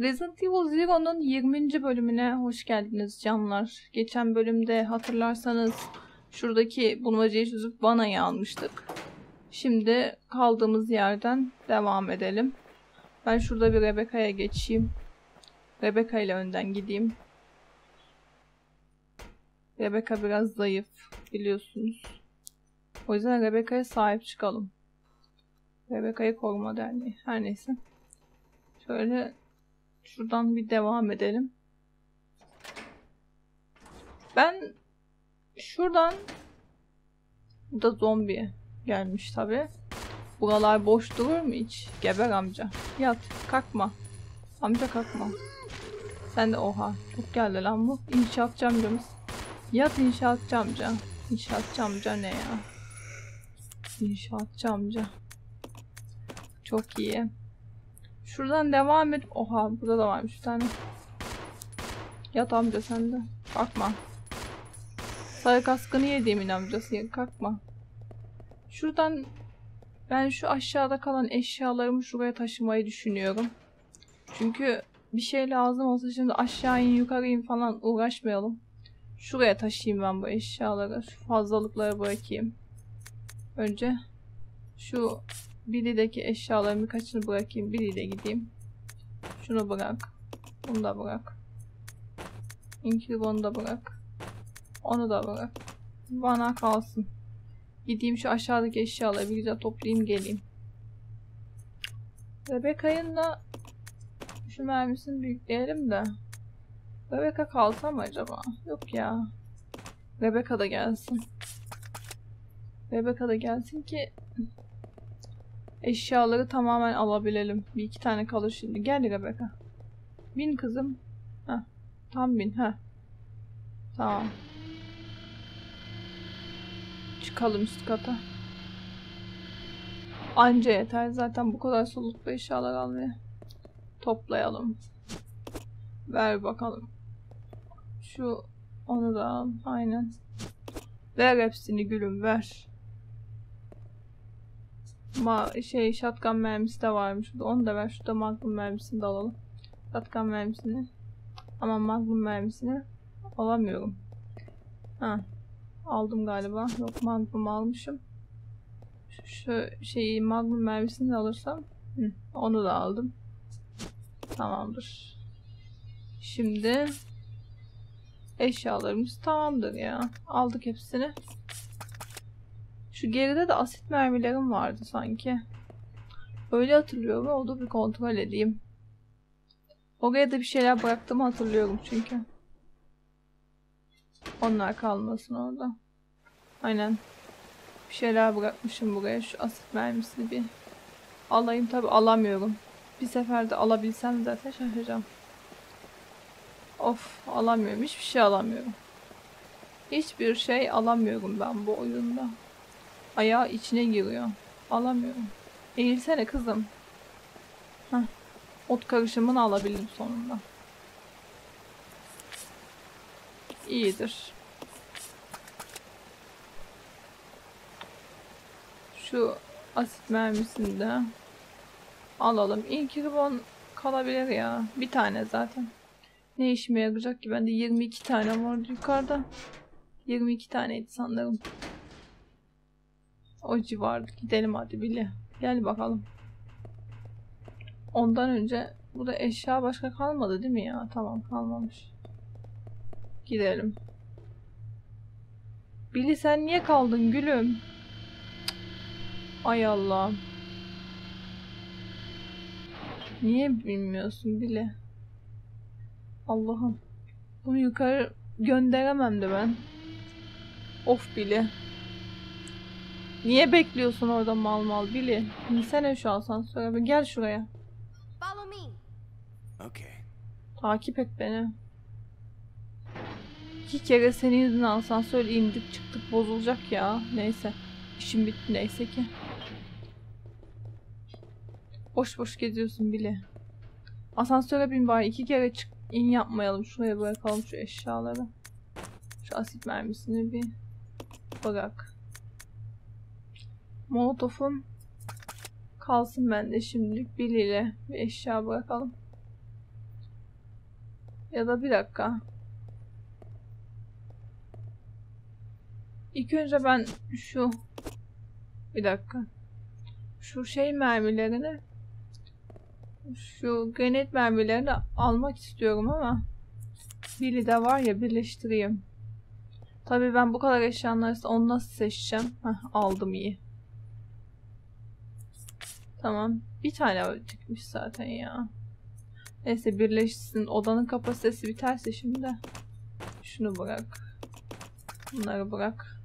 Resident Evil Zero'nun 20. bölümüne hoş geldiniz canlar. Geçen bölümde hatırlarsanız şuradaki bulmacayı çözüp vanayı almıştık. Şimdi kaldığımız yerden devam edelim. Ben şurada bir Rebecca'ya geçeyim. Rebecca ile önden gideyim. Rebecca biraz zayıf biliyorsunuz. O yüzden Rebecca'ya sahip çıkalım. Rebecca'yı Koruma Derneği. Her neyse. Şöyle şuradan bir devam edelim. Ben şuradan... Bu da zombi gelmiş tabi. Buralar boş durur mu hiç? Geber amca. Yat. Kalkma. Amca kalkma. Sen de oha. Çok geldi lan bu. İnşaatçı amcamız. Yat inşaatçı amca. İnşaatçı amca ne ya? İnşaatçı amca. Çok iyi. Şuradan devam et. Oha burada da varmış bir tane. Yat amca sen de. Kalkma. Sarı kaskını yediğimin amcası. Kalkma. Şuradan ben şu aşağıda kalan eşyalarımı şuraya taşımayı düşünüyorum. Çünkü bir şey lazım olsa şimdi aşağı in yukarı in falan uğraşmayalım. Şuraya taşıyayım ben bu eşyaları. Şu fazlalıkları bırakayım. Önce şu Billy'deki eşyaların birkaçını bırakayım. Billy'de gideyim. Şunu bırak. Bunu da bırak. Inkiribon'u da bırak. Onu da bırak. Bana kalsın. Gideyim şu aşağıdaki eşyaları bir güzel toplayayım geleyim. Rebecca'nın da şu mermisini büyükleyelim de. Rebecca kalsa mı acaba? Yok ya. Rebecca da gelsin. Rebecca da gelsin ki eşyaları tamamen alabilelim. Bir iki tane kalır şimdi. Gel Rebecca. Bin kızım. Heh. Tam bin. Heh. Tamam. Çıkalım üst kata. Anca yeter. Zaten bu kadar soluklu eşyalar almaya. Toplayalım. Ver bakalım. Şu onu da al. Aynen. Ver hepsini gülüm ver. Shotgun mermisi de varmış. Onu da ver. Şurada magnum mermisini de alalım. Shotgun mermisini. Ama magnum mermisini alamıyorum. Ha. Aldım galiba. Yok magnum almışım. Şu şeyi magnum mermisini de alırsam. Onu da aldım. Tamamdır. Şimdi eşyalarımız tamamdır ya. Aldık hepsini. Şu geride de asit mermilerim vardı sanki. Öyle hatırlıyorum. Oldu bir kontrol edeyim. Oraya da bir şeyler bıraktığımı hatırlıyorum çünkü. Onlar kalmasın orada. Aynen. Bir şeyler bırakmışım buraya. Şu asit mermisini bir alayım. Tabi alamıyorum. Bir seferde alabilsem zaten şaşıracağım. Of alamıyorum. Hiçbir şey alamıyorum. Hiçbir şey alamıyorum ben bu oyunda. Ayağı içine giriyor. Alamıyorum. Eğilsene kızım. Heh. Ot karışımını alabildim sonunda. İyidir. Şu asit mermisini de alalım. Inkiribon kalabilir ya. Bir tane zaten. Ne işime yarayacak ki? Bende 22 tane vardı yukarıda. 22 taneydi sanırım. O civarda. Gidelim hadi Billy. Gel bakalım. Ondan önce burada eşya başka kalmadı değil mi ya? Tamam kalmamış. Gidelim. Billy sen niye kaldın gülüm? Cık. Ay Allah'ım. Niye bilmiyorsun Billy? Allah'ım. Bunu yukarı gönderemem de ben. Of Billy. Niye bekliyorsun orada mal mal Billy? İnsene şu asansöre. Gel şuraya. Okay. Takip et beni. 2 kere senin yüzünden asansör indik çıktık bozulacak ya. Neyse. İşim bitti neyse ki. Boş boş geziyorsun Billy. Asansöre bin bari 2 kere çık in yapmayalım. Şuraya bırakalım şu eşyaları. Şu asit mermisini bir bırak. Molotof'um kalsın bende şimdilik. Billy ile bir eşya bırakalım. Ya da bir dakika. İlk önce ben bir dakika. Şu şey mermilerini, şu granit mermilerini almak istiyorum ama biri de var ya, birleştireyim. Tabii ben bu kadar eşyanın arasında onu nasıl seçeceğim? Heh, aldım, iyi. Tamam. Bir tane çıkmış zaten ya. Neyse, birleşsin. Odanın kapasitesi biterse şimdi. Şunu bırak. Bunları bırak.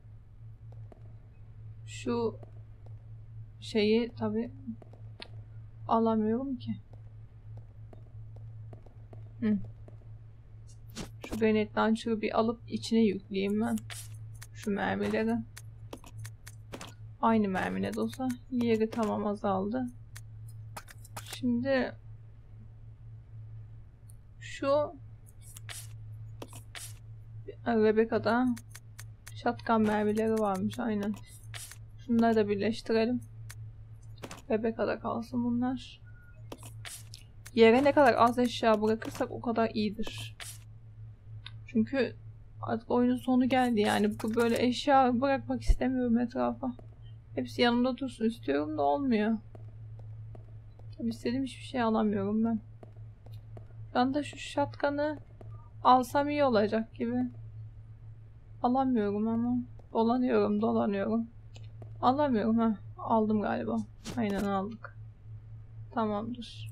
Şu şeyi tabii alamıyorum ki. Hı. Şu granit launcher'ı bir alıp içine yükleyeyim ben. Şu mermileri. Aynı mermi ne de olsa. Yeri tamam azaldı. Şimdi şu Rebecca'da shotgun mermileri varmış, aynen. Şunları da birleştirelim. Rebecca'da kalsın bunlar. Yere ne kadar az eşya bırakırsak o kadar iyidir. Çünkü artık oyunun sonu geldi yani. Bu böyle eşya bırakmak istemiyorum etrafa. Hepsi yanımda dursun istiyorum da olmuyor. Tabii istediğim hiçbir şey alamıyorum ben. Ben de şu shotgun'ı alsam iyi olacak gibi. Alamıyorum ama. Dolanıyorum. Alamıyorum ha. Aldım galiba. Aynen aldık. Tamamdır.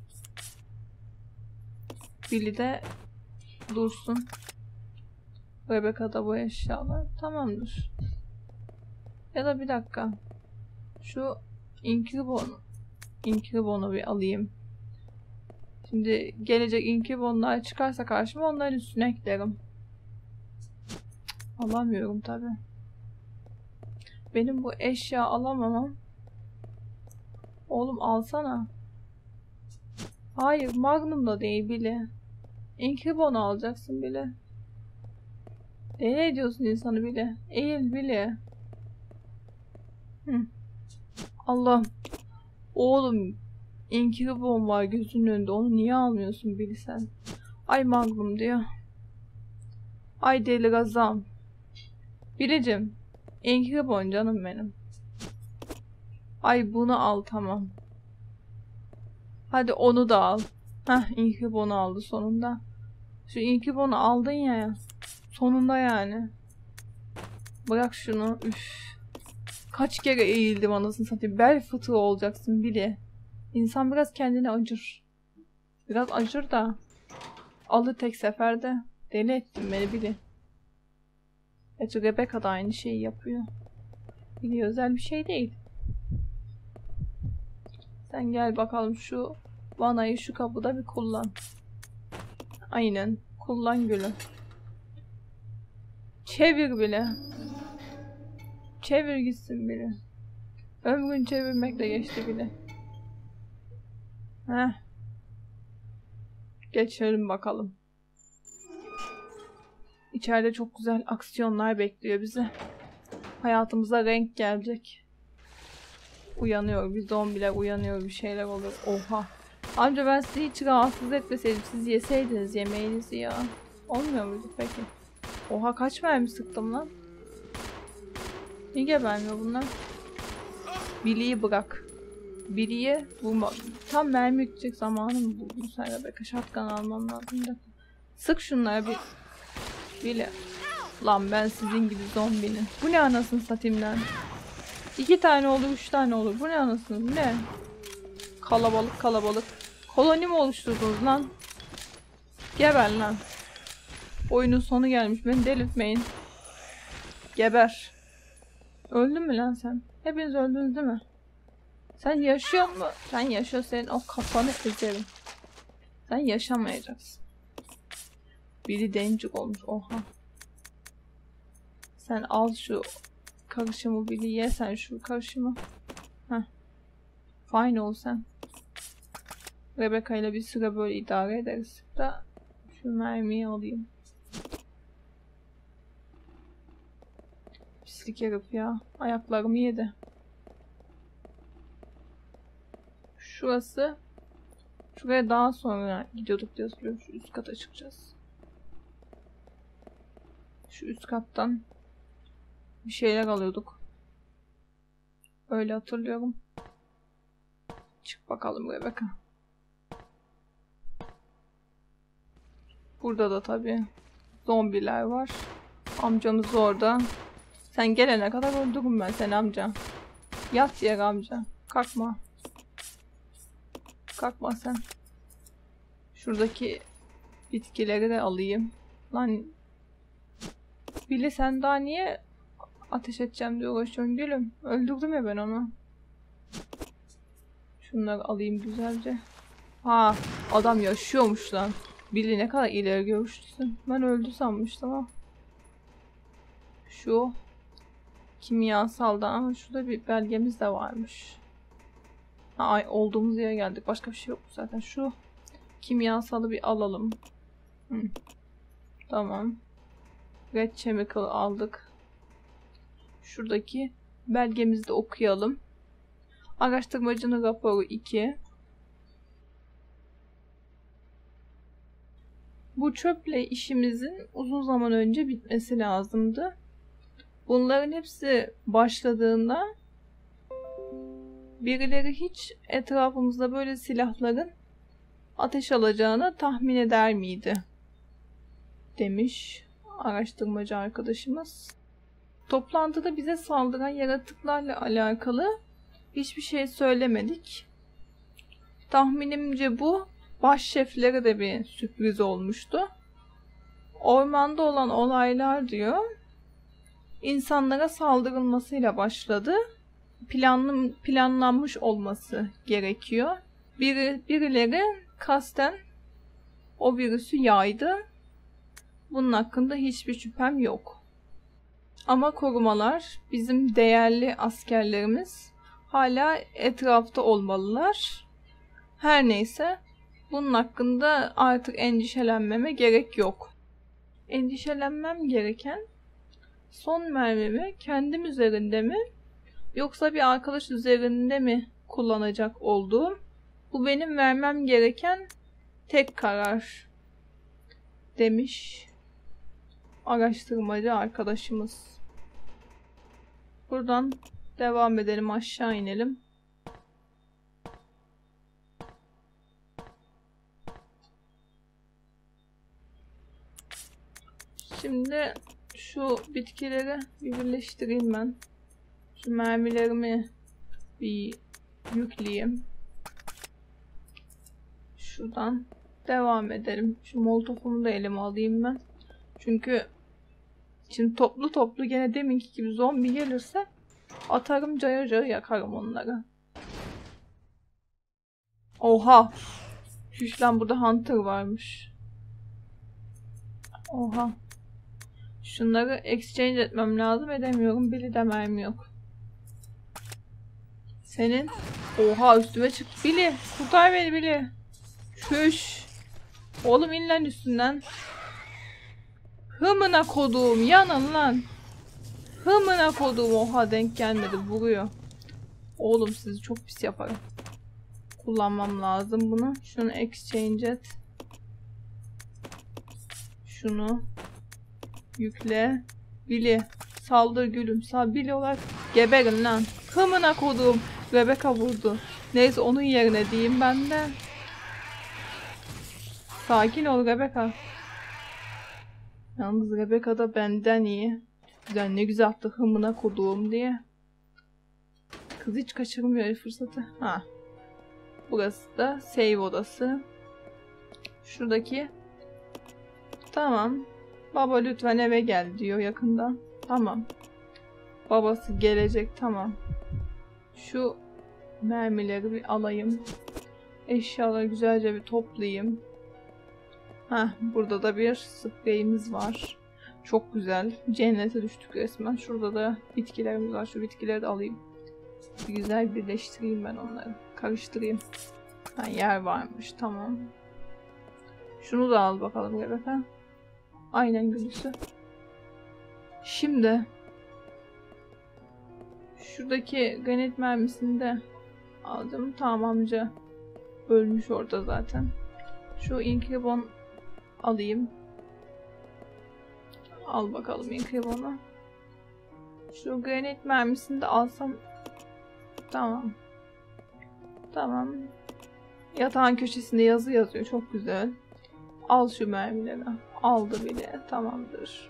Billy de dursun. Rebecca'da bu eşyalar. Tamamdır. Ya da bir dakika. Şu Inkribone'u bir alayım. Şimdi gelecek Inkribone'lar çıkarsa karşıma onların üstüne eklerim. Alamıyorum tabi. Benim bu eşya alamamam. Oğlum alsana. Hayır, Magnum da değil bile. Inkribone alacaksın bile. Deli ediyorsun insanı bile. Eğil bile. Hı. Allah'ım. Oğlum, Inkribone var gözünün önünde. Onu niye almıyorsun bile sen? Ay Magnum diyor. Ay deli gazam. Bilicim. Inkribone canım benim. Ay bunu al, tamam. Hadi onu da al. Heh, Inkribone aldı sonunda. Şu Inkribone aldın ya. Sonunda yani. Bırak şunu. Üf. Kaç kere eğildim anasını satayım. Bel fıtığı olacaksın bile. İnsan biraz kendine acır. Biraz acır da. Alır tek seferde. Deli ettin beni bile. Evet, Rebecca da aynı şeyi yapıyor. Bile özel bir şey değil. Sen gel bakalım şu vanayı şu kapıda bir kullan. Aynen. Kullan gülüm. Çevir bile. Çevir gitsin bile. Ömrün çevirmekle geçti bile. Heh. Geçelim bakalım. İçeride çok güzel aksiyonlar bekliyor bizi. Hayatımıza renk gelecek. Uyanıyor. Bir zombiler uyanıyor. Bir şeyler oluyor. Oha. Amca ben sizi hiç rahatsız etmeseydim. Siz yeseydiniz yemeğinizi ya. Olmuyor muydu peki? Oha, kaç mermi sıktım lan. Niye gebermiyor bunlar? Billy'yi bırak. Billy'ye vurma. Tam mermi yükleyecek zamanı mı buldun sen Rebecca? Shotgun almam lazım da. Sık şunlara bir. Billy. Lan ben sizin gibi zombinin. Bu ne anasını satayım lan. 2 tane olur, 3 tane olur. Bu ne anasını? Bu ne? Kalabalık. Koloni mi oluşturdunuz lan? Geber lan. Oyunun sonu gelmiş. Beni delirtmeyin. Geber. Öldün mü lan sen? Hepiniz öldünüz değil mi? Sen yaşıyor mu? Sen yaşıyor, senin o kafanı ezerim. Sen yaşamayacaksın. Biri dencik olmuş. Oha. Sen al şu karışımı, biri ye sen şu karışımı. Heh. Fine ol sen. Rebecca ile bir süre böyle idare ederiz. Da şu mermiyi alayım. Pislik herif ya. Ayaklarımı yedi. Şurası Şuraya daha sonra gidiyorduk diye hatırlıyorum. Şu üst kata çıkacağız. Şu üst kattan bir şeyler alıyorduk. Öyle hatırlıyorum. Çık bakalım Rebecca. Burada da tabii zombiler var. Amcamız orada. Sen gelene kadar öldürürüm ben seni amca. Yat yere amca. Kalkma. Kalkma sen. Şuradaki bitkileri de alayım. Lan Billy sen daha niye ateş edeceğim diye uğraşıyorsun gülüm. Öldürdüm ya ben onu. Şunları alayım güzelce. Ha, adam yaşıyormuş lan. Billy ne kadar ileri görüşlüsün. Ben öldü sanmıştım ama. Şu kimyasalda ama şurada bir belgemiz de varmış. Ha, ay, olduğumuz yere geldik. Başka bir şey yok zaten. Şu kimyasalı bir alalım. Hı. Tamam. Red Chemical aldık. Şuradaki belgemizi de okuyalım. Araştırmacının raporu 2. Bu çöple işimizin uzun zaman önce bitmesi lazımdı. Bunların hepsi başladığında birileri hiç etrafımızda böyle silahların ateş alacağını tahmin eder miydi? Demiş araştırmacı arkadaşımız. Toplantıda bize saldıran yaratıklarla alakalı hiçbir şey söylemedik. Tahminimce bu baş şeflere de bir sürpriz olmuştu. Ormanda olan olaylar diyor, insanlara saldırılmasıyla başladı. Planlanmış olması gerekiyor. Birileri kasten o virüsü yaydı. Bunun hakkında hiçbir şüphem yok. Ama korumalar, bizim değerli askerlerimiz hala etrafta olmalılar. Her neyse, bunun hakkında artık endişelenmeme gerek yok. Endişelenmem gereken son mermimi kendim üzerinde mi yoksa bir arkadaş üzerinde mi kullanacak olduğum, bu benim vermem gereken tek karar demiş araştırmacı arkadaşımız. Buradan devam edelim, aşağı inelim. Şimdi şu bitkileri bir birleştireyim ben. Şu mermilerimi bir yükleyeyim. Şuradan devam edelim. Şu molotofumu da elime alayım ben. Çünkü şimdi toplu gene deminki gibi zombi gelirse atarım, cayır cayır yakarım onları. Oha! Şuş lan, burada Hunter varmış. Oha! Şunları exchange etmem lazım, edemiyorum. Billy de mermi yok. Senin... Oha, üstüme çık. Billy! Kurtar beni Billy! Şuş! Oğlum in lan üstünden. Hımına koduğum, yanın lan. Hımına koduğum. Oha, denk gelmedi, vuruyor. Oğlum sizi çok pis yaparım. Kullanmam lazım bunu. Şunu exchange et. Şunu yükle. Billy saldır gülüm. Billy olarak geberin lan. Hımına koduğum. Rebecca vurdu. Neyse, onun yerine diyeyim ben de. Sakin ol Rebecca. Yalnız Rebecca da benden iyi. Güzel, ne güzel attı hımına koduğum diye. Kız hiç kaçırmıyor fırsatı. Ha. Burası da save odası. Şuradaki. Tamam. Baba lütfen eve gel diyor yakında. Tamam. Babası gelecek, tamam. Şu mermileri bir alayım. Eşyaları güzelce bir toplayayım. Heh, burada da bir spreyimiz var. Çok güzel. Cennete düştük resmen. Şurada da bitkilerimiz var. Şu bitkileri de alayım. Bir güzel birleştireyim ben onları. Karıştırayım. Ha, yer varmış. Tamam. Şunu da al bakalım Rebecca. Aynen gülüsü. Şimdi şuradaki granit mermisini de aldım. Tamam amca. Ölmüş orada zaten. Şu inkibon alayım. Al bakalım inkibonu. Şu granit mermisini de alsam. Tamam. Tamam. Yatağın köşesinde yazı yazıyor. Çok güzel. Al şu mermileri. Aldı bile. Tamamdır.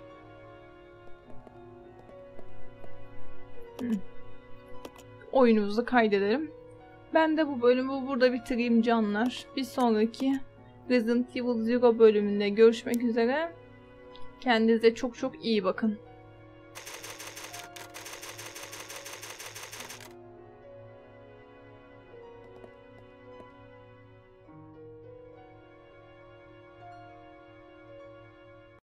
Oyunumuzu kaydedelim. Ben de bu bölümü burada bitireyim canlar. Bir sonraki Resident Evil Zero bölümünde görüşmek üzere. Kendinize çok çok iyi bakın.